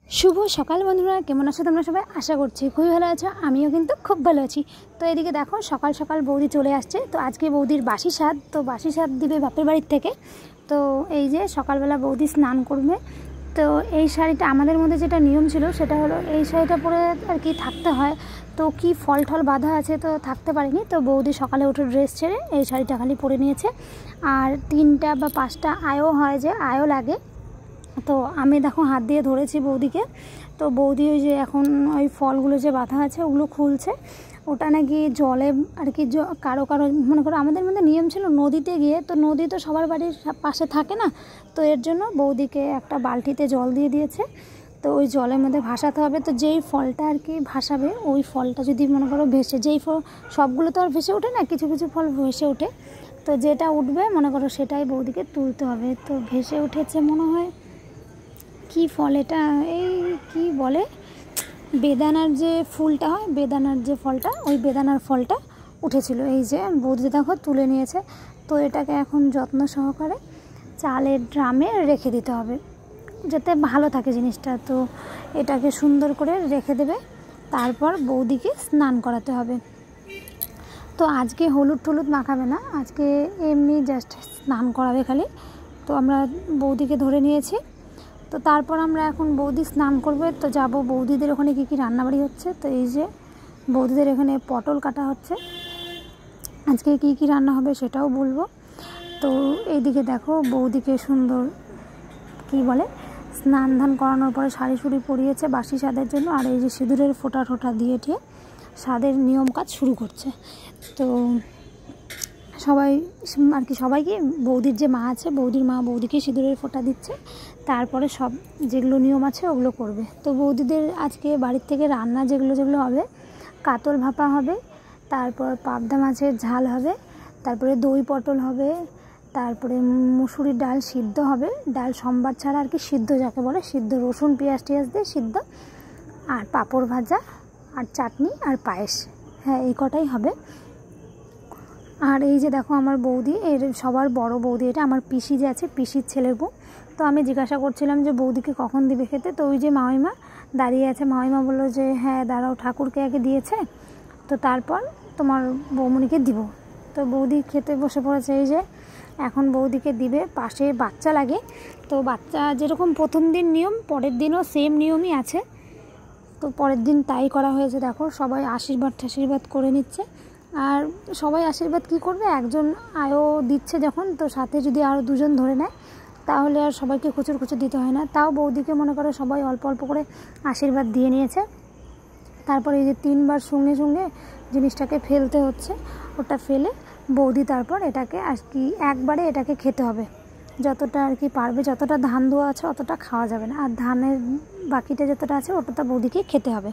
শুভ সকাল বন্ধুরা, কেমন আছো তোমরা সবাই? আশা করছি খুবই ভালো আছো। আমিও কিন্তু খুব ভালো আছি। তো এদিকে দেখো সকাল সকাল বৌদি চলে আসছে। তো আজকে বৌদির বাসি সাধ, তো বাসি সাধ দিবে বাপের বাড়ির থেকে। তো এই যে সকালবেলা বৌদি স্নান করবে। তো এই শাড়িটা আমাদের মধ্যে যেটা নিয়ম ছিল সেটা হলো এই শাড়িটা পরে আর কি থাকতে হয়। তো কি ফল টল বাঁধা আছে, তো থাকতে পারিনি। তো বৌদি সকালে উঠে ড্রেস ছেড়ে এই শাড়িটা খালি পরে নিয়েছে। আর 3টা বা 5টা আয়ও হয়, যে আয়ও লাগে। তো আমি দেখো হাত দিয়ে ধরেছি বৌদিকে। তো বৌদি ওই যে এখন ওই ফলগুলো যে বাঁধা আছে ওগুলো খুলছে। ওটা নাকি জলে আর কি কারো কারো মনে করো আমাদের মধ্যে নিয়ম ছিল নদীতে গিয়ে, তো নদী তো সবার বাড়ির পাশে থাকে না। তো এর জন্য বৌদিকে একটা বালতিতে জল দিয়ে দিয়েছে। তো ওই জলের মধ্যে ভাসাতে হবে। তো যেই ফলটা আর কি ভাসাবে ওই ফলটা যদি মনে করো ভেসে, যেই ফল সবগুলো তো আর ভেসে ওঠে না, কিছু কিছু ফল ভেসে ওঠে। তো যেটা উঠবে মনে করো সেটাই বৌদিকে তুলতে হবে। তো ভেসে উঠেছে মনে হয় কি ফল এটা, এই কি বলে, বেদানার যে ফুলটা হয়, বেদানার যে ফলটা, ওই বেদানার ফলটা উঠেছিল। এই যে বৌদি দেখো তুলে নিয়েছে। তো এটাকে এখন যত্ন সহকারে চালের ড্রামে রেখে দিতে হবে যাতে ভালো থাকে জিনিসটা। তো এটাকে সুন্দর করে রেখে দেবে, তারপর বৌদিকে স্নান করাতে হবে। তো আজকে হলুদ টলুদ মাখাবে না, আজকে এমনি জাস্ট স্নান করাবে খালি। তো আমরা বৌদিকে ধরে নিয়েছি। তো তারপর আমরা এখন বৌদি স্নান করবে। তো যাব বৌদিদের ওখানে কী কী রান্নাবাড়ি হচ্ছে। তো এই যে বৌদিদের এখানে পটল কাটা হচ্ছে, আজকে কী কী রান্না হবে সেটাও বলবো। তো এইদিকে দেখো বৌদিকে সুন্দর কি বলে স্নান ধান করানোর পরে শাড়ি শুড়ি পরিয়েছে বাসি সাধের জন্য। আর এই যে সিঁদুরের ফোঁটা ঠোঁটা দিয়ে টিয়ে সাধের নিয়ম কাজ শুরু করছে। তো সবাই আর কি সবাইকে, বৌদির যে মা আছে বৌদির মা বৌদিকে সিঁদুরের ফোঁটা দিচ্ছে। তারপরে সব যেগুলো নিয়ম আছে ওগুলো করবে। তো বৌদিদের আজকে বাড়ির থেকে রান্না যেগুলো যেগুলো হবে, কাতল ভাপা হবে, তারপর পাবদা মাছের ঝাল হবে, তারপরে দই পটল হবে, তারপরে মুসুরির ডাল সিদ্ধ হবে, ডাল সোমবার ছাড়া আর কি সিদ্ধ যাকে বলে, সিদ্ধ রসুন পেঁয়াজ টিয়াজ দিয়ে সিদ্ধ, আর পাঁপড় ভাজা আর চাটনি আর পায়েস। হ্যাঁ, এই কটাই হবে। আর এই যে দেখো আমার বৌদি, এর সবার বড় বৌদি, এটা আমার পিসি যে আছে পিসির ছেলের বউ। তো আমি জিজ্ঞাসা করছিলাম যে বৌদিকে কখন দিবে খেতে। তো ওই যে মামিমা দাঁড়িয়ে আছে, মামিমা বললো যে হ্যাঁ দাঁড়াও, ঠাকুরকে আগে দিয়েছে তো তারপর তোমার বৌমনিকে দিব। তো বৌদি খেতে বসে পড়েছে। এই যে এখন বৌদিকে দিবে, পাশে বাচ্চা লাগে। তো বাচ্চা যেরকম প্রথম দিন নিয়ম, পরের দিনও সেম নিয়মই আছে। তো পরের দিন তাই করা হয়েছে। দেখো সবাই আশীর্বাদ করে নিচ্ছে। আর সবাই আশীর্বাদ কী করবে, একজন আয়ও দিচ্ছে যখন, তো সাথে যদি আরও দুজন ধরে নেয় তাহলে আর সবাইকে খুচুর খুচুর দিতে হয় না। তাও বৌদিকে মনে করো সবাই অল্প অল্প করে আশীর্বাদ দিয়ে নিয়েছে। তারপরে এই যে 3বার সঙ্গে সঙ্গে জিনিসটাকে ফেলতে হচ্ছে, ওটা ফেলে বৌদি তারপর এটাকে আর কি একবারে এটাকে খেতে হবে। যতটা আর কি পারবে, যতটা ধান দেওয়া আছে অতটা খাওয়া যাবে না, আর ধানের বাকিটা যতটা আছে ওটা বৌদিকে খেতে হবে।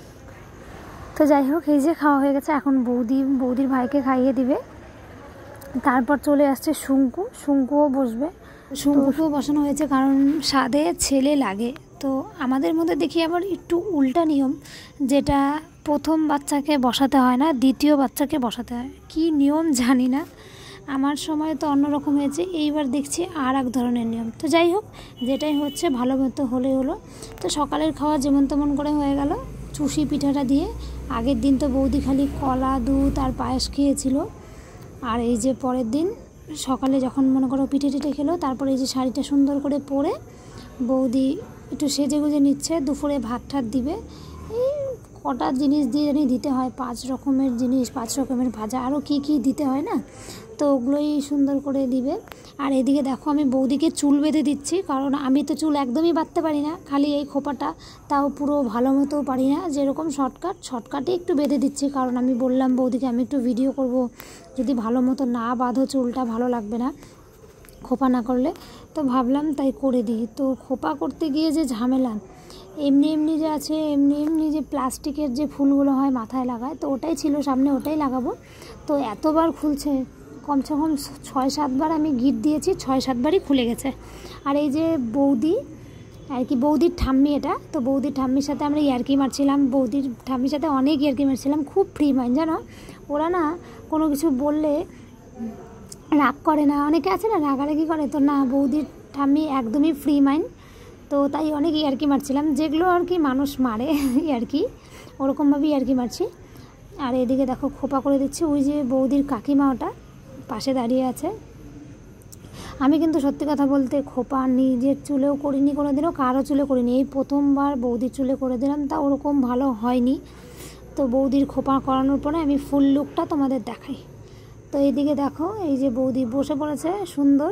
তো যাই হোক, এই যে খাওয়া হয়ে গেছে, এখন বৌদির ভাইকে খাইয়ে দিবে। তারপর চলে আসছে শুঙ্কুও বসবে। শুঙ্কুও বসানো হয়েছে কারণ সাধে ছেলে লাগে। তো আমাদের মধ্যে দেখি আবার একটু উল্টা নিয়ম, যেটা প্রথম বাচ্চাকে বসাতে হয় না, দ্বিতীয় বাচ্চাকে বসাতে হয়। কি নিয়ম জানি না, আমার সময় তো অন্যরকম হয়েছে, এইবার দেখছি আর এক ধরনের নিয়ম। তো যাই হোক, যেটাই হচ্ছে ভালো মতো হলে হলো। তো সকালের খাওয়া যেমন তেমন করে হয়ে গেল চুষি পিঠাটা দিয়ে। আগের দিন তো বৌদি খালি কলা দুধ আর পায়েস খেয়েছিল। আর এই যে পরের দিন সকালে যখন মনে করো পিঠে টিঠে খেলো, তারপরে এই যে শাড়িটা সুন্দর করে পরে বৌদি একটু সেজে গুজে নিচ্ছে। দুপুরে ভাত ঠাত দিবে। এই কটা জিনিস দিয়ে জানি দিতে হয়, 5 রকমের জিনিস, 5 রকমের ভাজা, আরও কি কি দিতে হয় না, তো ওগুলোই সুন্দর করে দিবে। আর এদিকে দেখো আমি বৌদিকে চুল বেঁধে দিচ্ছি, কারণ আমি তো চুল একদমই বাঁধতে পারি না, খালি এই খোপাটা, তাও পুরো ভালো মতো পারি না। যেরকম শর্টকাটে একটু বেঁধে দিচ্ছি, কারণ আমি বললাম বৌদিকে আমি একটু ভিডিও করব, যদি ভালো মতো না বাঁধো চুলটা ভালো লাগবে না খোপা না করলে। তো ভাবলাম তাই করে দিই। তো খোপা করতে গিয়ে যে ঝামেলা, এমনি যে আছে, এমনি যে প্লাস্টিকের যে ফুলগুলো হয় মাথায় লাগায়, তো ওটাই ছিল সামনে, ওটাই লাগাবো। তো এতবার খুলছে, কমসে কম 6-7বার আমি গিট দিয়েছি, 6-7বারই খুলে গেছে। আর এই যে বৌদি আর কি, বৌদির ঠাম্মি এটা। তো বৌদির ঠাম্মির সাথে আমরা ইয়ার্কি মারছিলাম, বৌদির ঠাম্মির সাথে অনেক ইয়ার্কি মারছিলাম, খুব ফ্রি মাইন্ড জানো। ওরা না কোনো কিছু বললে রাগ করে না, অনেকে আছে না রাগারাগি করে, তো না, বৌদির ঠাম্মি একদমই ফ্রি মাইন্ড। তো তাই অনেক ইয়ার্কি মারছিলাম, যেগুলো আর কি মানুষ মারে ইয়ার্কি, ওরকমভাবেই ইয়ার্কি মারছি। আর এদিকে দেখো খোপা করে দিচ্ছি, ওই যে বৌদির কাকিমা ওটা পাশে দাঁড়িয়ে আছে। আমি কিন্তু সত্যি কথা বলতে খোপা নিজের চুলেও করিনি কোনোদিনও, কারো চুলে করিনি, এই প্রথমবার বৌদির চুলে করে দিলাম, তা ওরকম ভালো হয়নি। তো বৌদির খোপা করানোর পরে আমি ফুল লুকটা তোমাদের দেখাই। তো এইদিকে দেখো এই যে বৌদি বসে পড়েছে সুন্দর,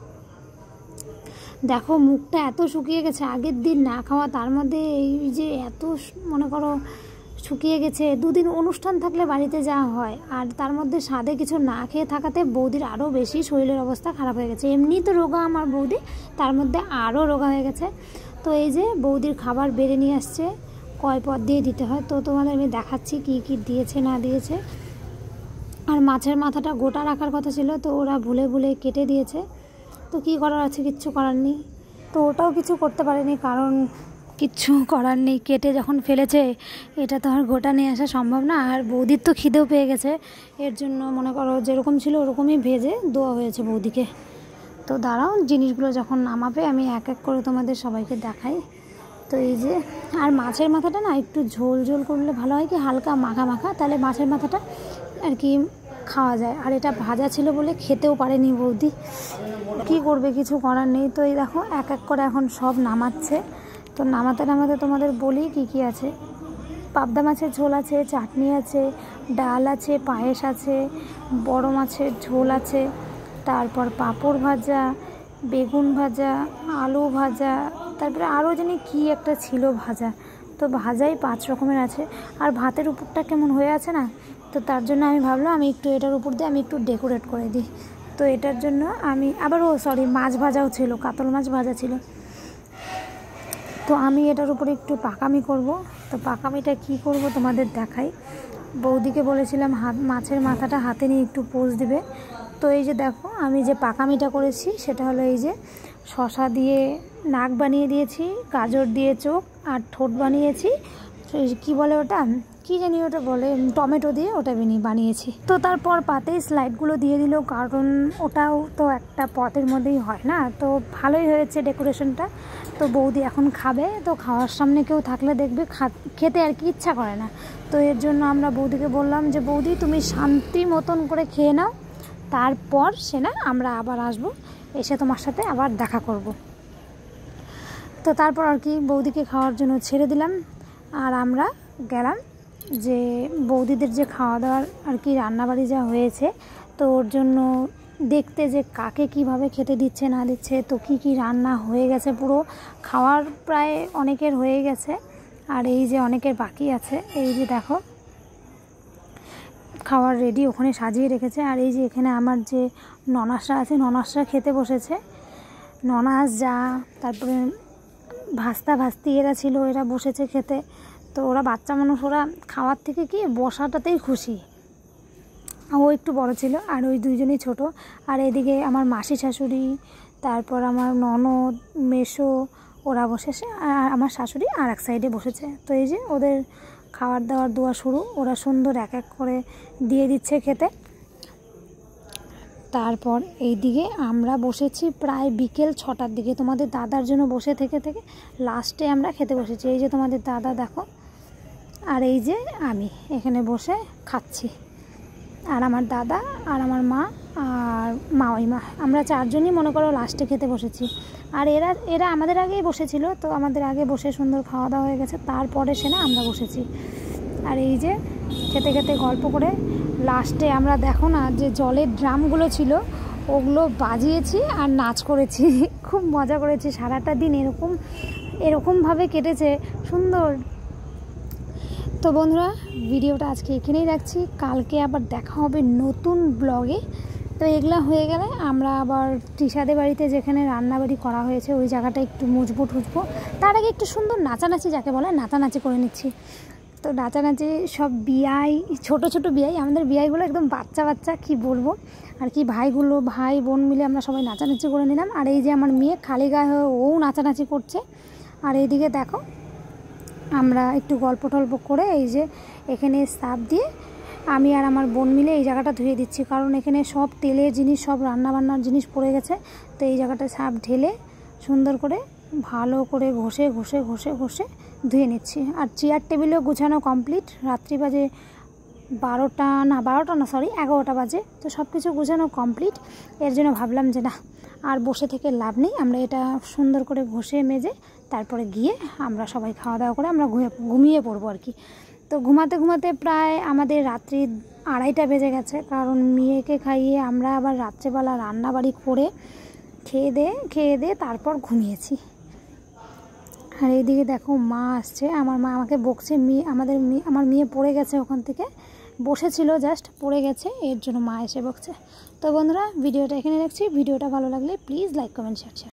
দেখো মুখটা এত শুকিয়ে গেছে, আগের দিন না খাওয়া, তার মধ্যে এই যে এত মনে করো শুকিয়ে গেছে। 2 দিন অনুষ্ঠান থাকলে বাড়িতে যাওয়া হয়, আর তার মধ্যে স্বাদে কিছু না খেয়ে থাকাতে বৌদির আরও বেশি শরীরের অবস্থা খারাপ হয়ে গেছে। এমনি তো রোগা আমার বৌদি, তার মধ্যে আরও রোগা হয়ে গেছে। তো এই যে বৌদির খাবার বেড়ে নিয়ে আসছে, কয় পদ দিয়ে দিতে হয়, তো তোমাদের আমি দেখাচ্ছি কি কি দিয়েছে না দিয়েছে। আর মাছের মাথাটা গোটা রাখার কথা ছিল, তো ওরা ভুলে ভুলে কেটে দিয়েছে। তো কী করার আছে, কিচ্ছু করার নেই। তো ওটাও কিছু করতে পারেনি, কারণ কিচ্ছু করার নেই, কেটে যখন ফেলেছে এটা তো আর গোটা নিয়ে আসা সম্ভব না। আর বৌদির তো খিদেও পেয়ে গেছে, এর জন্য মনে করো যেরকম ছিল ওরকমই ভেজে দেওয়া হয়েছে বৌদিকে। তো দাঁড়াও, জিনিসগুলো যখন নামাবে আমি এক এক করে তোমাদের সবাইকে দেখাই। তো এই যে, আর মাছের মাথাটা না একটু ঝোল ঝোল করলে ভালো হয়, কি হালকা মাখা মাখা, তাহলে মাছের মাথাটা আর কি খাওয়া যায়। আর এটা ভাজা ছিল বলে খেতেও পারেনি বৌদি, কি করবে, কিছু করার নেই। তো এই দেখো এক এক করে এখন সব নামাচ্ছে। তো নামাতে নামাতে তোমাদের বলি কি কি আছে। পাবদা মাছের ঝোল আছে, চাটনি আছে, ডাল আছে, পায়েস আছে, বড় মাছের ঝোল আছে, তারপর পাঁপড় ভাজা, বেগুন ভাজা, আলু ভাজা, তারপরে আরও জানি কি একটা ছিল ভাজা। তো ভাজাই 5 রকমের আছে। আর ভাতের উপরটা কেমন হয়ে আছে না, তো তার জন্য আমি ভাবলাম আমি একটু এটার উপর দিয়ে আমি একটু ডেকোরেট করে দিই। তো এটার জন্য আমি আবার মাছ ভাজাও ছিল, কাতল মাছ ভাজা ছিল। তো আমি এটার উপরে একটু পাকামি করব। তো পাকামিটা কি করব তোমাদের দেখাই। বৌদিকে বলেছিলাম মাছের মাথাটা হাতে নিয়ে একটু পোজ দিবে। তো এই যে দেখো আমি যে পাকামিটা করেছি সেটা হলো এই যে শসা দিয়ে নাক বানিয়ে দিয়েছি, গাজর দিয়ে চোখ, আর ঠোঁট বানিয়েছি, কি বলে ওটা, কি জানি ওটা বলে, টমেটো দিয়ে ওটা বানিয়েছি। তো তারপর পাতেই স্লাইডগুলো দিয়ে দিল, কারণ ওটাও তো একটা পথের মধ্যেই হয় না। তো ভালোই হয়েছে ডেকোরেশনটা। তো বৌদি এখন খাবে, তো খাওয়ার সামনে কেউ থাকলে দেখবে খেতে আর কি ইচ্ছা করে না। তো এর জন্য আমরা বৌদিকে বললাম যে বৌদি তুমি শান্তি মতন করে খেয়ে নাও, তারপর সে না আমরা আবার আসবো, এসে তোমার সাথে আবার দেখা করব। তো তারপর আর কি বৌদিকে খাওয়ার জন্য ছেড়ে দিলাম। আর আমরা গেলাম যে বৌদিদের যে খাওয়া দাওয়ার আর কি রান্নাবাড়ি যা হয়েছে, তো ওর জন্য দেখতে যে কাকে কিভাবে খেতে দিচ্ছে না দিচ্ছে, তো কি কি রান্না হয়ে গেছে, পুরো খাওয়ার প্রায় অনেকের হয়ে গেছে, আর এই যে অনেকের বাকি আছে। এই যে দেখো খাওয়ার রেডি ওখানে সাজিয়ে রেখেছে। আর এই যে এখানে আমার যে ননাসরা আছে, ননাসরা খেতে বসেছে, ননাস যা, তারপরে ভাস্তি এরা ছিল, এরা বসেছে খেতে। তো ওরা বাচ্চা মানুষ, ওরা খাওয়ার থেকে কি বসাটাতেই খুশি। ও একটু বড় ছিল আর ওই 2জনই ছোট। আর এদিকে আমার মাসি শাশুড়ি, তারপর আমার ননদ, মেসো, ওরা বসেছে, আর আমার শাশুড়ি আর এক সাইডে বসেছে। তো এই যে ওদের খাবার দাবার দেওয়া শুরু, ওরা সুন্দর এক এক করে দিয়ে দিচ্ছে খেতে। তারপর এইদিকে আমরা বসেছি প্রায় বিকেল 6টার দিকে, তোমাদের দাদার জন্য বসে থেকে থেকে লাস্টে আমরা খেতে বসেছি। এই যে তোমাদের দাদা দেখো, আর এই যে আমি এখানে বসে খাচ্ছি, আর আমার দাদা আর আমার মা আর মাওইমা, আমরা 4জনই মনে করো লাস্টে খেতে বসেছি। আর এরা আমাদের আগেই বসেছিল, তো আমাদের আগে বসে সুন্দর খাওয়া দাওয়া হয়ে গেছে, তারপরে সে না আমরা বসেছি। আর এই যে খেতে খেতে গল্প করে লাস্টে আমরা দেখো না যে জলের ড্রামগুলো ছিল ওগুলো বাজিয়েছি আর নাচ করেছি, খুব মজা করেছি। সারাটা দিন এরকমভাবে কেটেছে সুন্দর। তো বন্ধুরা ভিডিওটা আজকে এখানেই রাখছি, কালকে আবার দেখা হবে নতুন ব্লগে। তো এগুলা হয়ে গেলে আমরা আবার টিশাদের বাড়িতে যেখানে রান্নাবাড়ি করা হয়েছে ওই জায়গাটা একটু মুছবো টুছবো, তার আগে একটু সুন্দর নাচানাচি, যাকে বলে নাচানাচি করে নিচ্ছি। তো নাচানাচি সব বিয়াই, ছোট ছোট বিয়াই, আমাদের বিয়াইগুলো একদম বাচ্চা বাচ্চা, কি বলবো। আর কি ভাই বোন মিলে আমরা সবাই নাচানাচি করে নিলাম। আর এই যে আমার মেয়ে খালি গায়ে হয়ে ও নাচানাচি করছে। আর এইদিকে দেখো আমরা একটু গল্প টল্প করে এই যে এখানে সার্ফ দিয়ে আমি আর আমার বোন মিলে এই জায়গাটা ধুয়ে দিচ্ছি, কারণ এখানে সব তেলের জিনিস, সব রান্নাবান্নার জিনিস পড়ে গেছে। তো এই জায়গাটা সার্ফ ঢেলে সুন্দর করে ভালো করে ঘষে ঘষে ঘষে ঘষে ধুয়ে নিচ্ছি। আর চেয়ার টেবিলও গুছানো কমপ্লিট। রাত্রি বাজে 12টা না 11টা বাজে। তো সব কিছু গুছানো কমপ্লিট। এর জন্য ভাবলাম যে না আর বসে থেকে লাভ নেই, আমরা এটা সুন্দর করে ঘষে মেজে তারপরে গিয়ে আমরা সবাই খাওয়া দাওয়া করে আমরা ঘুমিয়ে পড়বো আর কি। তো ঘুমাতে ঘুমাতে প্রায় আমাদের রাত্রি 2:30টা বেজে গেছে, কারণ মেয়েকে খাইয়ে আমরা আবার রাত্রেবেলা রান্নাবাড়ি করে খেয়ে দিয়ে তারপর ঘুমিয়েছি। আর এইদিকে দেখো মা আসছে, আমার মা আমাকে বকছে, আমার মেয়ে পড়ে গেছে, ওখান থেকে বসেছিল জাস্ট পড়ে গেছে, এর জন্য মা এসে বকছে। তো বন্ধুরা ভিডিওটা এখানে রাখছি। ভিডিওটা ভালো লাগলে প্লিজ লাইক কমেন্ট শেয়ার।